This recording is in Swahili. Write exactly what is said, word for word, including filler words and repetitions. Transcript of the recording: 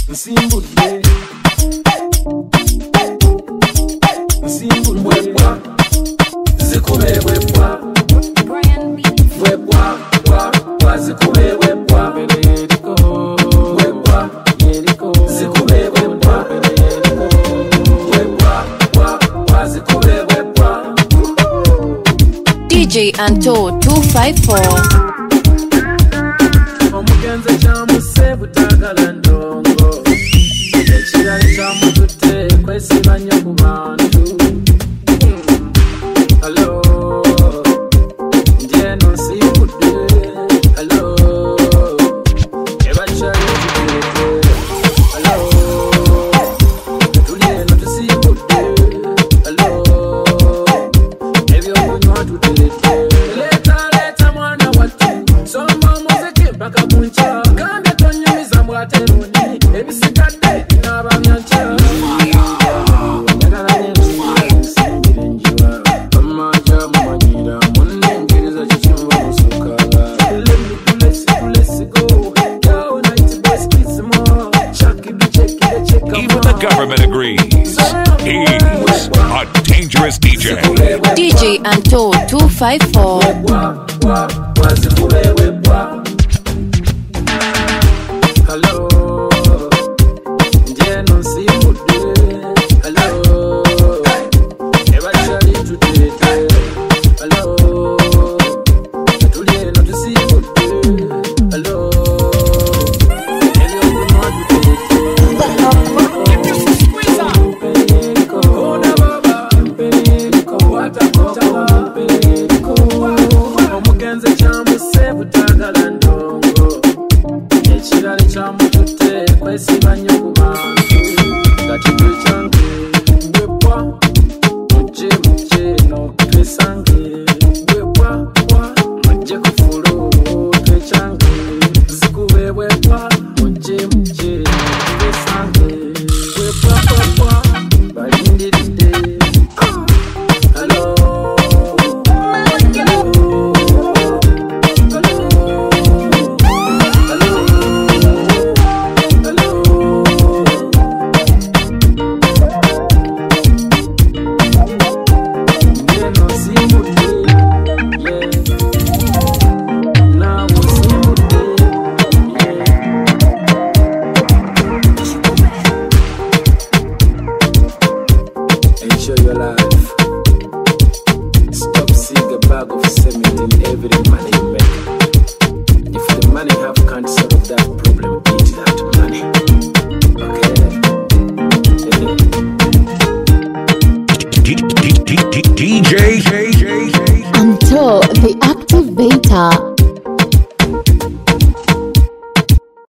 Nsimbudee, Nsimbudee, webwa, zikube webwa, webwa, webwa, webwa, zikube webwa, webwa, zikube webwa, webwa, webwa, zikube webwa. D J Antoe two five four. Omugenze kyamuse butagala ndongo, ekirala kyamutute kwesiba nnyo ku bantu. Hello, ndyeno Nsimbudee. Hello, ebakyali tukulete. Hello, tuli eno tusimbudde. Hello, ebyokunywa tuterete. Leeta leeta mwana wattu, soma muziki mpaka kunca. Gambye tonyumiza mbwate runi, ebisigadde n'abamya nca. Even the government agrees. He's a dangerous D J. D J Antoe two five four. Hello, ndyeno Nsimbudee. Hello, ebakyali tuterete. Hello, tuli eno tusimbudde. Hello, ebyokunywa tuterete. Omugenze kyamuse butagala ndongo, ekirala kyamutute kwesiba nnyo ku bantu. Kati gwe kyange webwa, mujje mujje no twesange. Webwa bwa, mujje ku fulu twekyange. Zikube webwa, mujje mujje twesange. Webwa bwa bwa, balindiridde. Hello, enjoy your life. Stop seeing a bag of cement in every money you make. If the money have can't solve that problem, eat that money. Okay. D J Antoe the active beta.